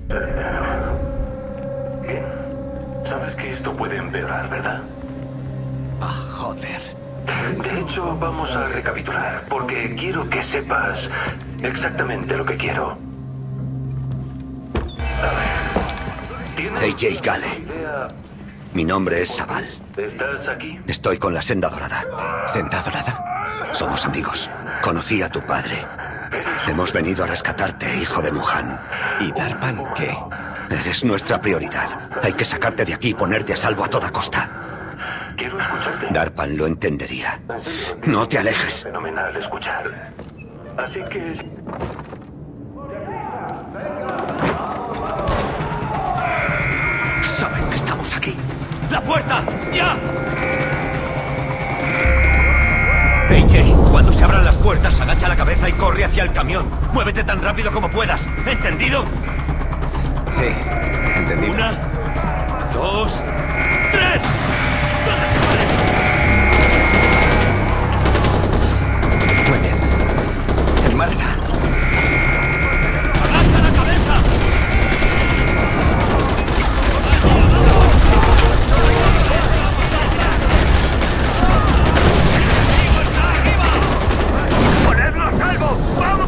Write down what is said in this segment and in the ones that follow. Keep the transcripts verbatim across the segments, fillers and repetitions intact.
Bien. Sabes que esto puede empeorar, ¿verdad? Ah, joder. De hecho, vamos a recapitular, porque quiero que sepas exactamente lo que quiero. A ver. ¿Tienes A J. Gale. idea? Mi nombre es Sabal. ¿Estás aquí? Estoy con la Senda Dorada. ¿Senda Dorada? Somos amigos. Conocí a tu padre. Hemos venido a rescatarte, hijo de Muhan. ¿Y Darpan qué? Eres nuestra prioridad. Hay que sacarte de aquí y ponerte a salvo a toda costa. Quiero escucharte. Darpan lo entendería. En serio, No te alejes. Fenomenal escuchar. Así que... Saben que estamos aquí. ¡La puerta! ¡Ya! A J, cuando se abran las puertas, agacha la cabeza y corre hacia el camión. Muévete tan rápido como puedas. ¿Entendido? Sí, entendido. Una, dos, tres. ¡No dispares! Muy bien. En marcha. ¡Agacha la cabeza! ¡Ponedlo a salvo! ¡Vamos!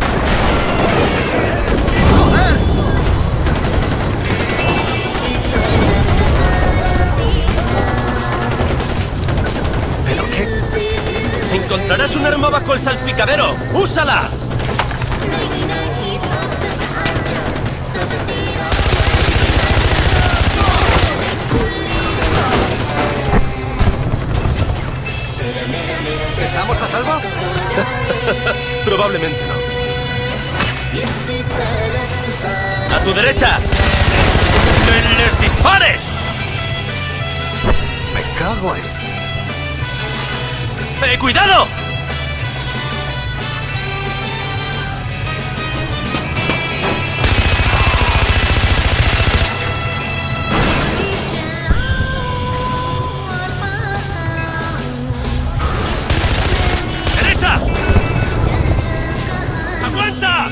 ¿Pero qué? Encontrarás un arma bajo el salpicadero. ¡Úsala! ¿Estamos a salvo? Probablemente no. ¡A tu derecha! ¡No les dispares! Me cago en... ¡Eh, cuidado! ¡Derecha! ¡Aguanta!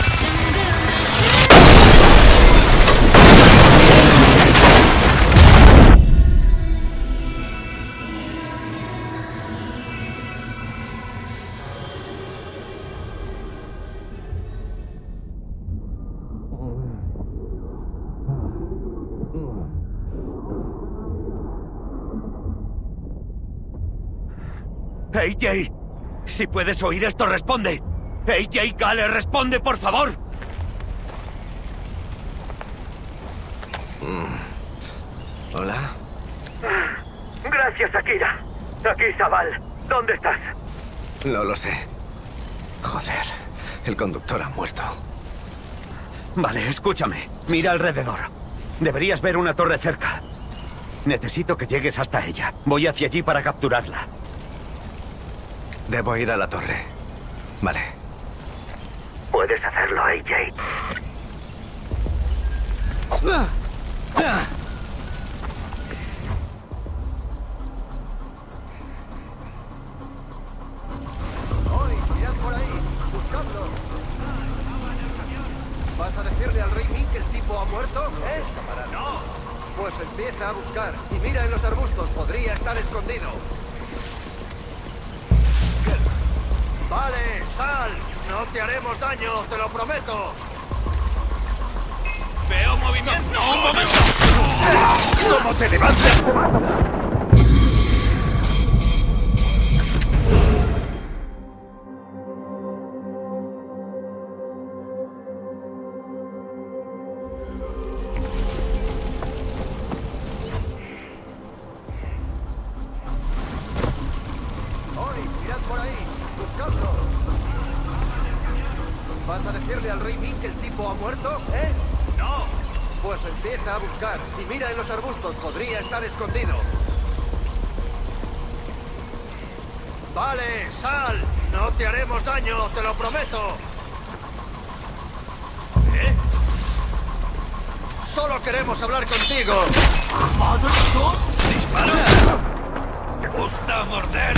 A J, si puedes oír esto, responde. A J Gale, responde, por favor. Hola. Gracias, Akira. Aquí, Zabal. ¿Dónde estás? No lo sé. Joder. El conductor ha muerto. Vale, escúchame. Mira alrededor. Deberías ver una torre cerca. Necesito que llegues hasta ella. Voy hacia allí para capturarla. Debo ir a la torre. Vale. Puedes hacerlo, A J. ¡Oye, mirad por ahí! ¡Buscadlo! ¿Vas a decirle al rey Ming que el tipo ha muerto? ¿Eh? ¡No! Pues empieza a buscar. Y mira en los arbustos, podría estar escondido. Vale, sal. No te haremos daño, te lo prometo. ¡Veo movimiento! ¡Un momento! ¿Cómo te levantas? ¡Oye, mirad por ahí! ¡Buscadlo! ¿Vas a decirle al rey Ming que el tipo ha muerto? ¿Eh? ¡No! Pues empieza a buscar. Y mira en los arbustos, podría estar escondido. Vale, sal. No te haremos daño, te lo prometo. ¿Eh? Solo queremos hablar contigo. ¡Dispara! ¿Te gusta morder?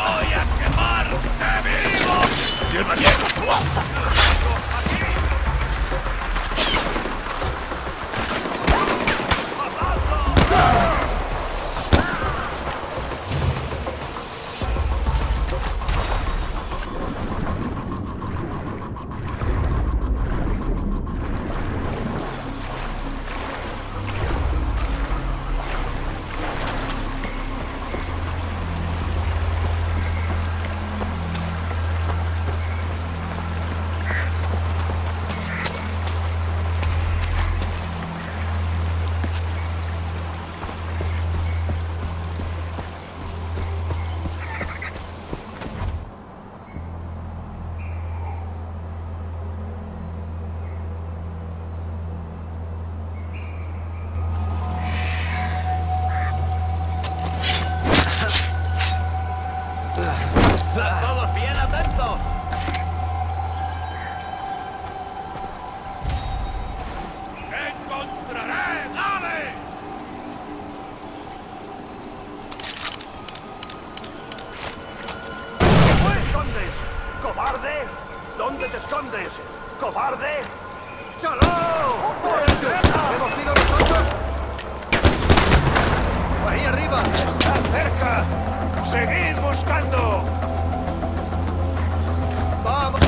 ¡Voy a quemarte vivo! ¡Tierra llena! ¡Todos bien atentos! ¡Encontraré! ¡Dale! ¿Dónde te escondes? ¡Cobarde! ¿Dónde te escondes? ¡Cobarde! ¡Chaló! ¿Hemos sido nosotros? ¡Ahí arriba! ¡Está cerca! ¡Seguid buscando! ¡Vamos!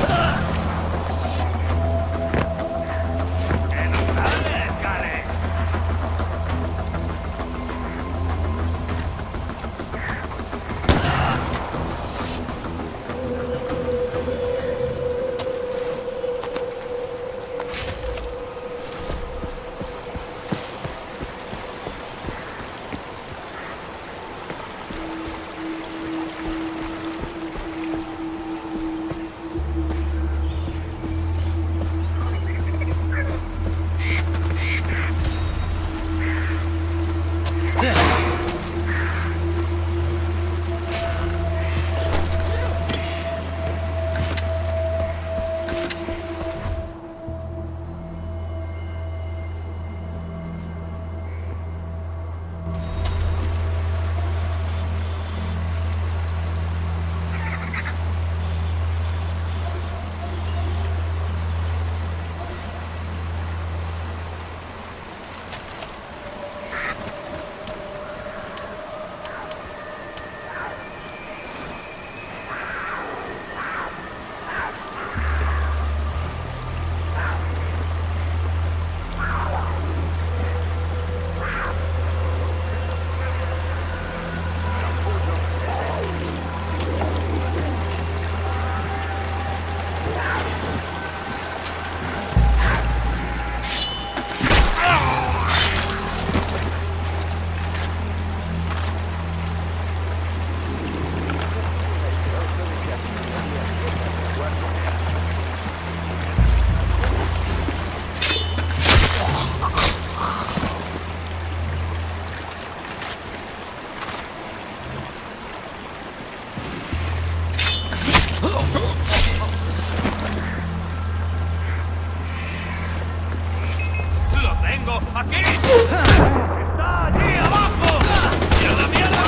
¡Que nos sale, Gale! ¡Lo tengo aquí! ¡Está allí abajo! ¡Mierda, mierda!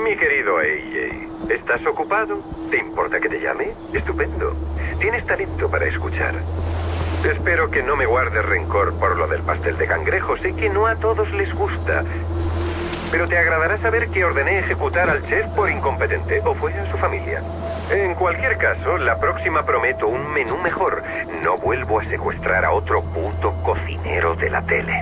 Mi querido A J, ¿estás ocupado? ¿Te importa que te llame? Estupendo. Tienes talento para escuchar. Espero que no me guardes rencor por lo del pastel de cangrejo. Sé que no a todos les gusta. Pero te agradará saber que ordené ejecutar al chef por incompetente, o fue a su familia. En cualquier caso, la próxima prometo un menú mejor. No vuelvo a secuestrar a otro puto cocinero de la tele.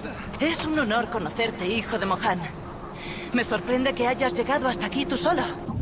Es un honor conocerte, hijo de Mohan. Me sorprende que hayas llegado hasta aquí tú solo.